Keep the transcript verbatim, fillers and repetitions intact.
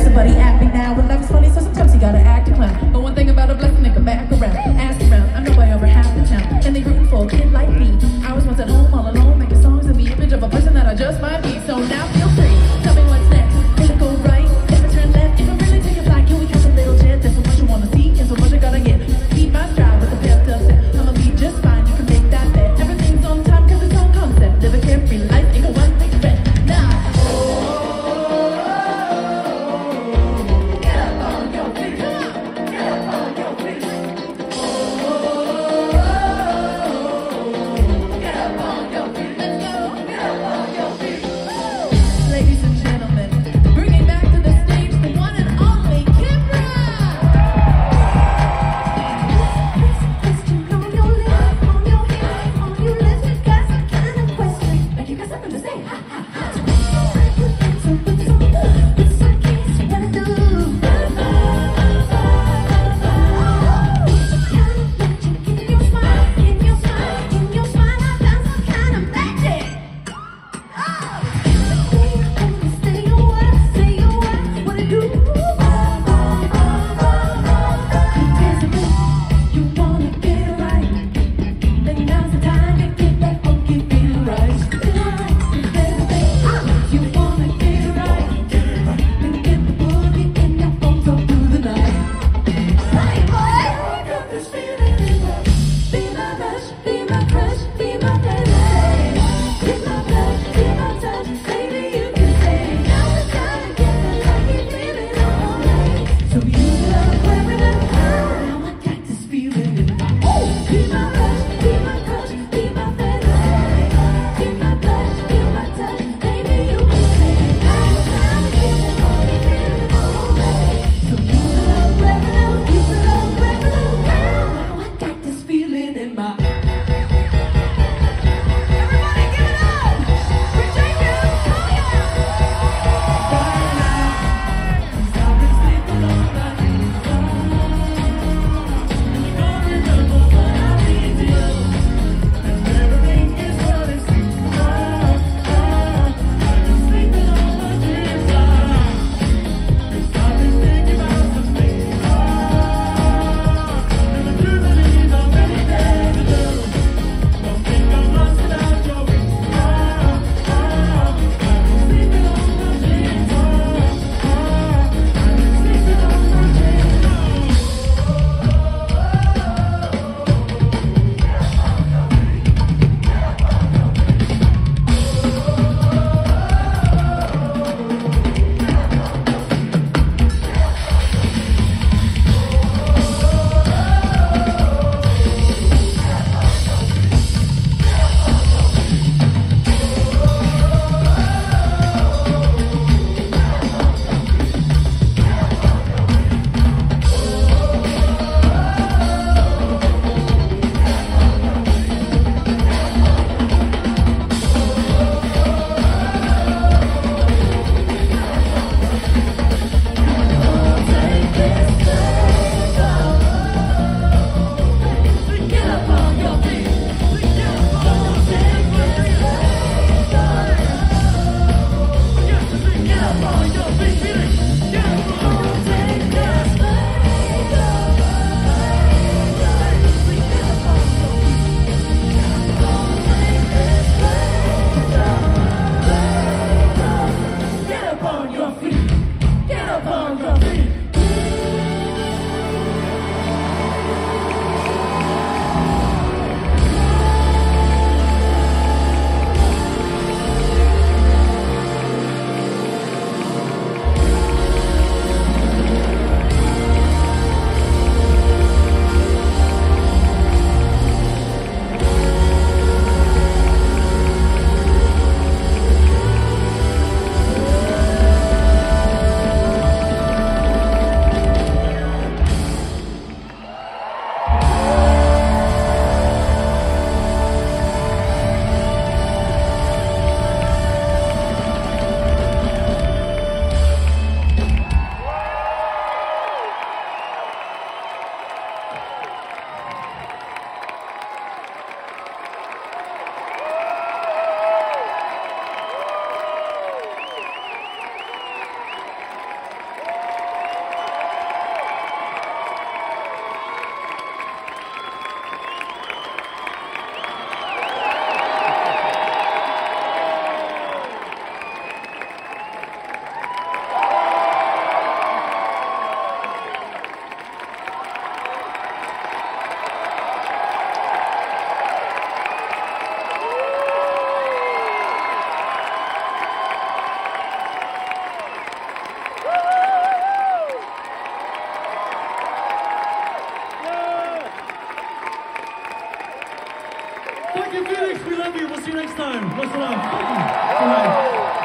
somebody at me now. But life's funny, so sometimes you gotta act a clown. But one thing about a blessing, they come back around. Ask around, I know by over half the town. And they rooting for a kid like me. I was once at home all alone, making songs in the image of a person that I just might be. So now feel free, tell me what's next. Will it go right? Never turn left. If I really take a flight, can we catch a little jet? There's so much you wanna see and so much I gotta get. Keep my stride with a pepped up set. I'ma be just fine, you can make that bet. Everything's on time cause it's on concept. Live a carefree life, ain't got one big threat. Nah. Get up on your feet, come on. Get up on your feet. Get up on your feet, let's go. Get up on your feet. Ladies and gentlemen. Thank you, Phoenix. We love you. We'll see you next time. Listen up. Thank you. Good night.